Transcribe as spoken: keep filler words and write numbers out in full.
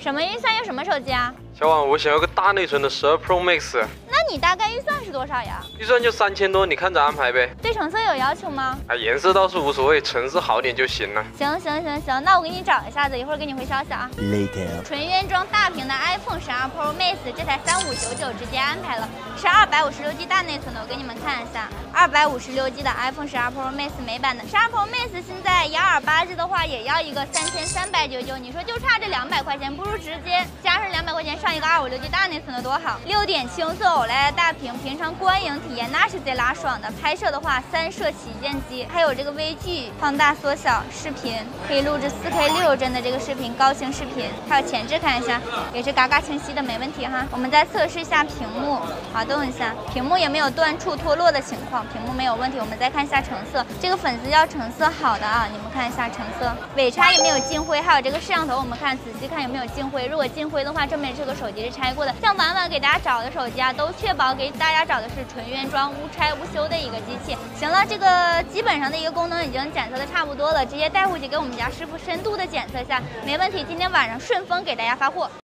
什么预算用什么手机啊？ 小婉，我想要个大内存的十二 Pro Max。 那你大概预算是多少呀？ 预算就三千多，你看着安排呗。 对成色有要求吗？ 啊，颜色倒是无所谓，成色好点就行了。 行行行行，那我给你找一下子，一会儿给你回消息啊。 Later。 纯原装大屏的 iPhone 十二 Pro Max 这台三五九九直接安排了，是二百五十六 G 大内存的，我给你们看一下，二百五十六 G 的 iPhone 十二 Pro Max 美版的十二 Pro Max 现在一二八 G 的话也要一个三千三百九十九，你说就差这两百块钱，不如直接加上两百块钱上一个二五六 G 大内存的多好。六点七英寸 O L E D 大屏，平常观影体验那是贼拉爽的。拍摄的话，三摄旗舰机，还有这个微距放大缩小视频，可以录制 四 K 六帧的这个视频，高清视频。还有前置看一下，也是嘎嘎清晰的，没问题哈。我们再测试一下屏幕，滑动一下，屏幕也没有断触脱落的情况，屏幕没有问题。我们再看一下成色，这个粉丝要成色好的啊，你们看一下成色，尾插也没有进灰，还有这个摄像头，我们看仔细看有没有进灰。如果进灰的话，证明这个手机是拆过的。像婉婉给大家找的手机啊，都确保给大家找的是纯原装、无拆无修的一个机器。行了，这个基本上的一个功能已经检测的差不多了，直接带回去给我们家师傅深度的检测一下，没问题。今天晚上顺丰给大家发货。